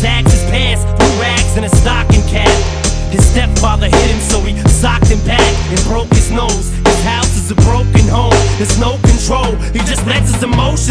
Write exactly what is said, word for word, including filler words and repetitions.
sags his pants, threw rags in a stocking cap. His stepfather hit him, so he socked him back and broke his nose. His house is a broken home, there's no control. He just lets his emotions